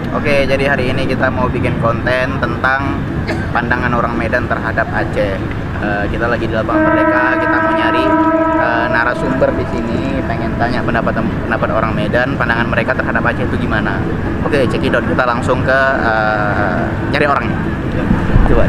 Oke, jadi hari ini kita mau bikin konten tentang pandangan orang Medan terhadap Aceh. Kita lagi di Lapangan Merdeka, kita mau nyari narasumber di sini, pengen tanya pendapat orang Medan, pandangan mereka terhadap Aceh itu gimana. Oke, cekidot, kita langsung ke nyari orangnya. Coba.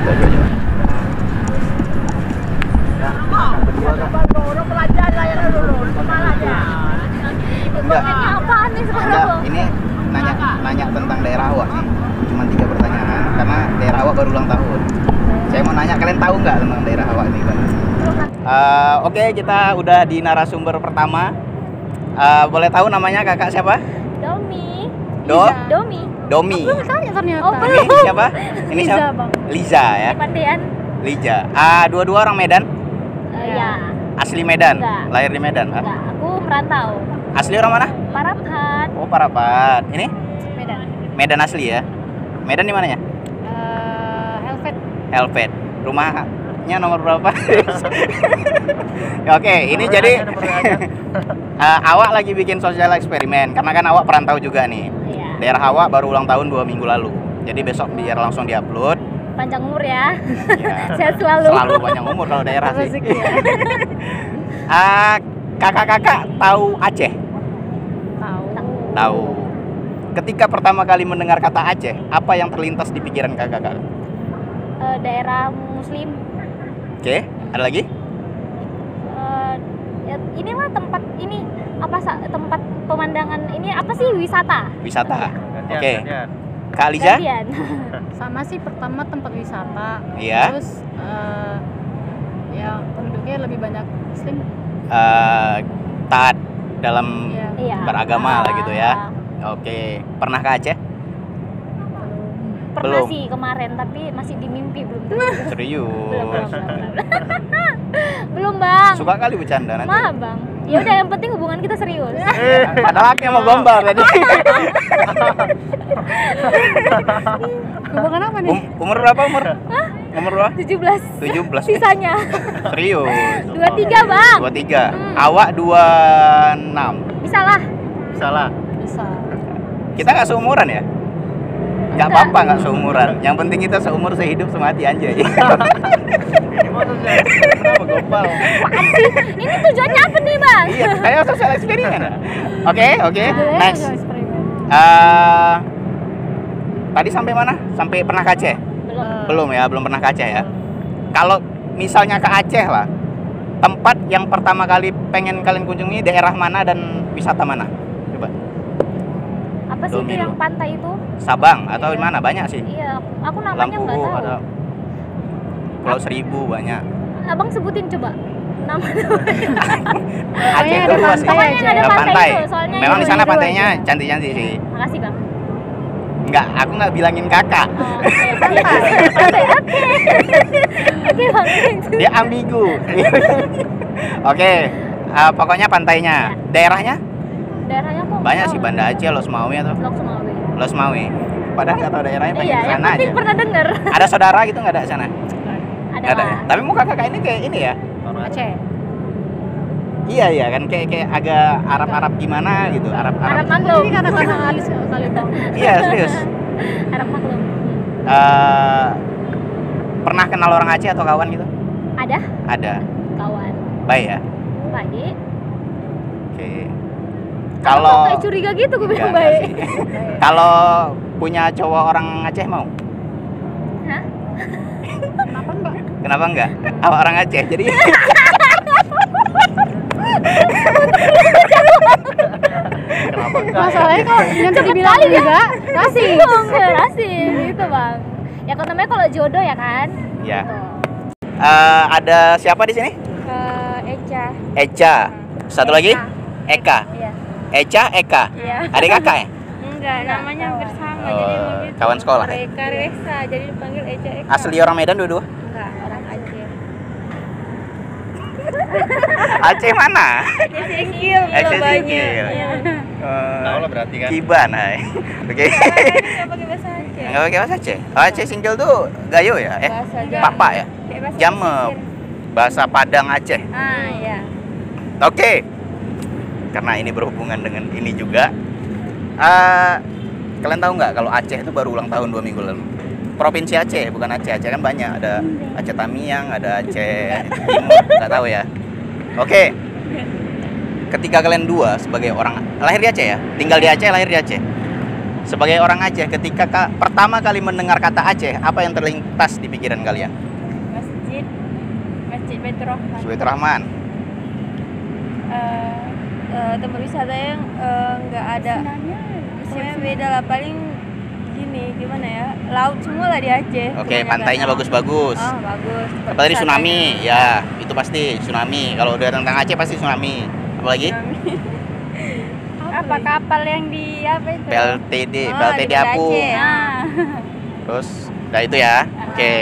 Enggak, ini nanya tentang daerah awak nih. Cuma 3 pertanyaan karena daerah awak baru ulang tahun. Saya mau nanya, kalian tahu nggak tentang daerah awak ini? Oke, kita udah di narasumber pertama. Boleh tahu namanya kakak siapa? Domi. Domi. Belum tanya ternyata. Oh, belum. Ini siapa? Ini Liza, siapa? Bang. Liza ya. Pantian. Liza. Dua-dua orang Medan? Ya. Asli Medan? Enggak. Lahir di Medan? Enggak, aku merantau. Asli orang mana? Parapat. Oh, Parapat. Ini? Medan. Medan asli ya? Medan di mananya? Helvet. Helvet. Rumahnya nomor berapa? Oke, ini jadi awak lagi bikin sosial eksperimen karena kan awak perantau juga nih. Iya. Daerah awak baru ulang tahun 2 minggu lalu. Jadi besok biar langsung diupload. Panjang umur ya. Ya, Sehat selalu. Selalu panjang umur kalau daerah sih. Rezeki ya. Kakak-kakak tahu Aceh? Tahu. Tahu. Ketika pertama kali mendengar kata Aceh, apa yang terlintas di pikiran kakak-kakak? Daerah Muslim. Oke, ada lagi? Ya, inilah tempat ini tempat pemandangan ini apa sih, wisata? Wisata. Oke. Gantian. Kak Liza? Gantian. Sama sih, pertama tempat wisata. Iya. Terus ya penduduknya lebih banyak Muslim. Taat dalam Ya. Iya. beragama lah gitu ya. Oke, pernah ke Aceh? Pernah Belum. sih kemarin, tapi masih di mimpi, belum. Serius? Belum, Bang. Suka kali bercanda nanti. Maaf, Bang. Ya udah, yang penting hubungan kita serius. Padahal aku yang mau gombal tadi. Hubungan apa nih? Umur berapa umur? Umur berapa? 17. 17. Sisanya. Serius? 23, Bang. 23. Awak 26. Bisa lah. Salah. Bisa. Kita nggak seumuran ya? Nggak apa-apa nggak seumuran. Yang penting kita seumur sehidup semati anjay. Kenapa gombal? Ini tujuannya apa nih, Bang? Iya, kayak sosial eksperimen. Oke. Next. Eksperimen. Tadi sampai mana? Sampai pernah ke Aceh? Belum. Belum pernah ke Aceh ya. Kalau misalnya ke Aceh lah, tempat yang pertama kali pengen kalian kunjungi daerah mana dan wisata mana? Coba. Apa sih itu Domi yang dulu. pantai itu? Sabang atau di mana? Banyak sih. Iya, aku namanya nggak Lampu tahu. ada Pulau Seribu banyak. Abang sebutin coba nama. Aceh ada itu luas sih. pantai Pokoknya aja. ada Ada pantai pantai. itu, soalnya Memang di itu sana itu pantainya aja. cantik-cantik sih. Makasih, Bang. Enggak, aku nggak bilangin kakak. Oh, oke. Oke, Bang. Dia ambigu. Oke, pokoknya pantainya. Daerahnya Daerahnya kok banyak sih, Banda Aceh, Los Mawi atau Lok Sumawe. Los Mawi. Padahal nggak tahu daerahnya, pengen Iya, ke yang sana penting aja. pernah denger. Ada saudara gitu nggak ada di sana? Ada Nggak ada ya? lah. Tapi muka kakak ini kayak ini ya? Aceh. Iya kan, kayak agak Arab gimana gitu, Arab Arab. maklum. Ini kata-kata alis kali Bang. Iya serius. Arab maklum. Pernah kenal orang Aceh atau kawan gitu? Ada Ada. kawan. Baik ya. Baik. Oke. Kok Kalau kayak curiga gitu gue bilang Enggak baik. sih. Kalau punya cowok orang Aceh mau? Hah? Kenapa enggak? Kenapa enggak? Orang Aceh. Jadi Kenapa enggak? Masalahnya kok yang tadi bilang kali dia. enggak, rasis. Rasis gitu, Bang. Ya kan namanya kalau jodoh ya kan? ya. Tuh. Ada siapa di sini? Eca. Eca. Satu lagi? Eka. Iya. Eca, Eka. Iya. Adik kakak ya? Enggak, namanya hampir sama. Oh, Jadi manggil kawan sekolah ya? Reka Resa, jadi dipanggil Eca Eka. Asli orang Medan dua-dua? Enggak, orang Aceh. Aceh mana? Aceh Singkil, Aceh Pulau Banyak. Singkil. Iya. Tahu lah berarti kan. Kiban, hai. Oke. Enggak pakai bahasa Aceh. Enggak pakai bahasa Aceh. Oh, Aceh Singkil tuh gayo ya? Bahasa Jawa. Papa ya? Kayak bahasa Jam pesisir. bahasa Padang Aceh. Ah, iya. Oke. Karena ini berhubungan dengan ini juga. kalian tahu nggak kalau Aceh itu baru ulang tahun 2 minggu lalu? Provinsi Aceh, bukan Aceh. Aceh kan banyak, ada Aceh Tamiang, ada Aceh Timur, nggak tahu ya. Oke. Ketika kalian dua sebagai orang lahir di Aceh ya, tinggal di Aceh, lahir di Aceh. Sebagai orang Aceh, ketika pertama kali mendengar kata Aceh, apa yang terlintas di pikiran kalian? Masjid Baitur Rahman. Baitur Rahman. Tempat wisata yang nggak ada. Pokoknya beda lah, paling gini gimana ya, laut semua lah di Aceh. Oke, pantainya bagus-bagus. Oh, bagus. Apa tadi tsunami? Ya, itu pasti tsunami. Kalau udah tentang Aceh pasti tsunami. Apalagi? Apa kapal yang di apa itu? PLTD, Oh, PLTD di Banda Apung. Aceh. Terus, udah itu ya. Oke.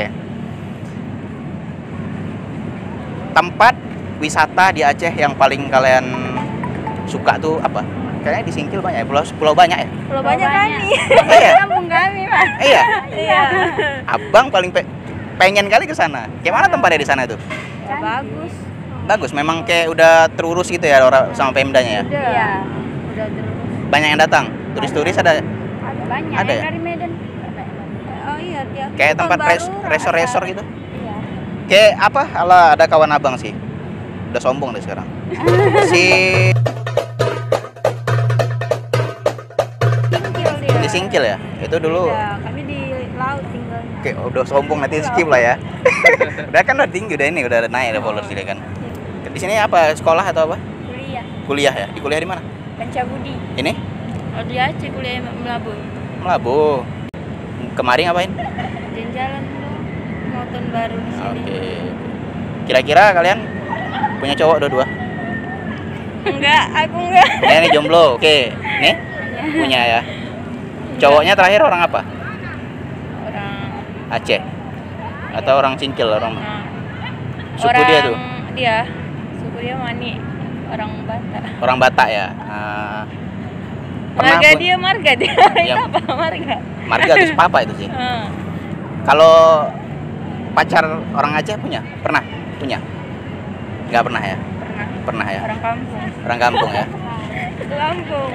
Tempat wisata di Aceh yang paling kalian suka tuh apa? Kayaknya di Singkil banyak ya, pulau banyak ya? Pulau banyak kami. Iya. Kampung kami, Mas. Iya. Iya. Abang paling pengen kali ke sana. Gimana tempatnya di sana tuh? Ya, bagus. Bagus, memang kayak udah terurus gitu ya orang sama Pemdanya ya. Iya. Udah terus. Banyak yang datang. Turis-turis ada. Banyak Ada yang ya? dari Medan. Oh iya, tiap Kayak tahun tempat baru resort-resort ada. gitu. Iya. Kayak apa? Alah, ada kawan abang sih. Udah sombong deh sekarang. Si Singkil dia. di Singkil ya. Itu dulu Iya, kami di laut tinggalnya. kayak udah sombong, nanti skip lah ya. Udah kan udah tinggi, udah ini udah naik ada followers dia kan. Di sini apa? Sekolah atau apa? Kuliah. Kuliah ya? Di kuliah di mana? Pancabudi. Ini? Oh, di Aceh kuliah Melabu. Melabu. Kemarin ngapain? Jalan-jalan dong. Mau tahun baru di sini. Oke. Kira-kira kalian punya cowok dua-dua? Enggak, aku enggak. Ya, ini jomblo. Oke. Nih? Punya ya. Cowoknya terakhir orang apa? Orang Aceh. Atau orang Singkil, orang suku orang dia tuh. Dia. Suku dia Mani. Orang Batak. Orang Batak ya. Marga pun- dia marga dia. Ya. Itu apa marga? Marga terus papa itu sih. Hmm. Kalau pacar orang Aceh punya? Pernah? Punya? Nggak pernah ya? Pernah. Pernah ya? Orang kampung. Orang kampung ya? Lampung.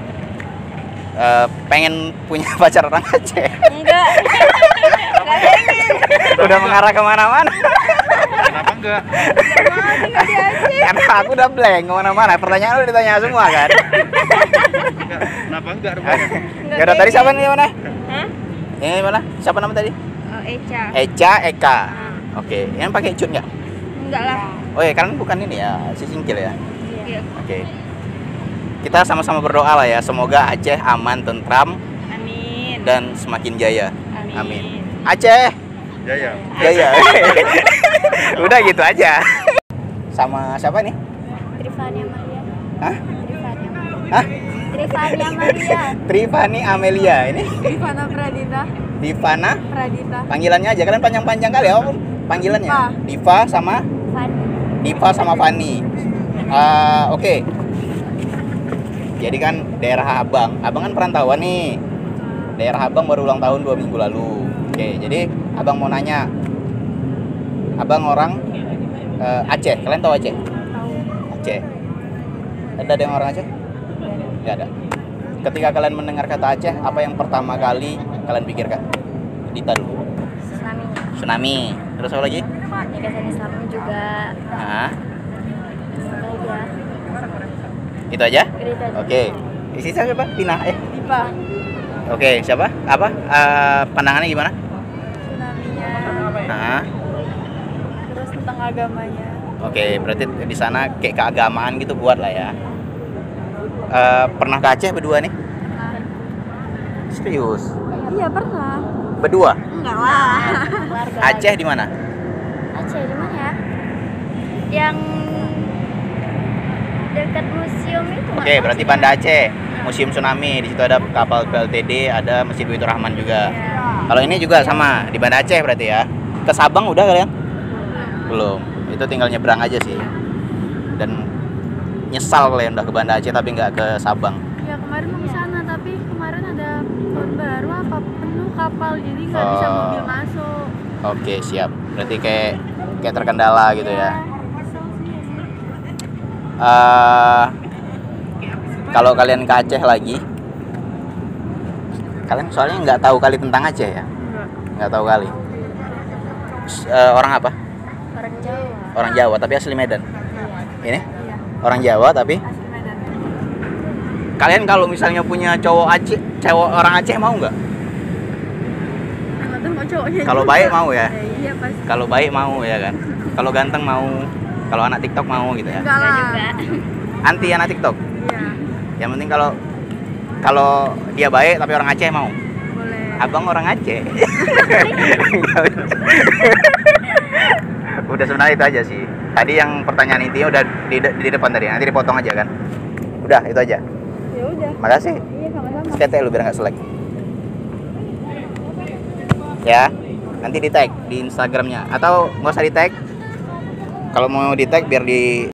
Pengen punya pacar orang Aceh? Enggak. Enggak pengen. Udah mengarah kemana-mana. Kenapa enggak? Mau tinggal di Aceh. Karena aku udah blank kemana-mana. Pertanyaan lu ditanya semua kan? Kenapa enggak rupanya? Ya udah, tadi siapa nih mana? Hah? Ini mana? Siapa nama tadi? Oh, Eca. Eca, Eka. Oke, yang pakai cut nggak? Enggak lah. Oh ya, kalian bukan ini ya, si Singkil ya? Iya. Oke. Kita sama-sama berdoa lah ya, semoga Aceh aman, tentram, Amin. dan semakin jaya. Amin. Amin. Aceh, Jaya. jaya. Udah gitu aja. Sama siapa nih? Trifani Amalia. Hah? Trifani Amalia. Hah? Trifani Amalia. Trifani Amelia. Ini Rifana Pradita. Divana. Pradita. Panggilannya aja, kalian panjang-panjang kali ya, Om. Panggilannya. Diva sama Fani. Diva sama Fani. Oke. Jadi kan daerah Abang kan perantauan nih. Daerah Abang baru ulang tahun 2 minggu lalu. Oke, jadi Abang mau nanya. Abang orang Aceh. Kalian tahu Aceh? Aceh. Ada yang orang Aceh? Nggak ada. Ketika kalian mendengar kata Aceh, apa yang pertama kali kalian pikirkan? Dita dulu. Tsunami. Tsunami. Terus apa lagi? Kegiatan Islam juga. Nah, Aja. itu aja? Itu aja. Oke. Isi siapa? Pina. Dipa. Oke, siapa? Apa? Pandangannya gimana? Tsunami-nya. Nah, Terus tentang agamanya. oke, berarti di sana kayak keagamaan gitu buat lah ya. Pernah ke Aceh berdua nih? Serius? Iya, pernah. Berdua? Enggak lah. Keluarga. Aceh di mana? Aceh di mana ya? Yang dekat museum itu. nggak Oke, tahu berarti sih. Banda Aceh, Museum Tsunami. Di situ ada kapal PLTD, ada Masjid Baitur Rahman juga. Kalau ini juga sama di Banda Aceh berarti ya. Ke Sabang udah kalian? Belum. Itu tinggal nyebrang aja sih. Dan nyesal kalian udah ke Banda Aceh tapi nggak ke Sabang. Ya kemarin mau ke sana tapi kemarin ada tahun baru apa penuh kapal jadi nggak bisa Oh. mobil masuk. Oke, siap. Berarti kayak terkendala gitu ya. Kalau kalian ke Aceh lagi, Kalian soalnya nggak tahu kali tentang Aceh ya? Nggak tahu kali. Orang apa? Orang Jawa. Orang Jawa tapi asli Medan. Ini? Iya. Orang Jawa tapi Asli Medan. kalian kalau misalnya punya cowok Aceh, cowok orang Aceh mau nggak? Nggak tahu mau cowoknya. Kalau juga. baik mau ya? Iya pasti. Kalau baik mau ya kan? Kalau ganteng mau? Kalau anak TikTok mau gitu ya? Enggak Enggak lah. juga. Anti anak TikTok. Iya, Yang penting kalau dia baik tapi orang Aceh mau. boleh. Abang orang Aceh. Udah sebenarnya itu aja sih. Tadi yang pertanyaan intinya udah di depan tadi. Nanti dipotong aja kan. Udah itu aja. Ya udah. Makasih. Iya sama-sama. Tete lu biar nggak selek. Ya. Nanti di tag di Instagramnya atau nggak usah di tag. Kalau mau di tag biar di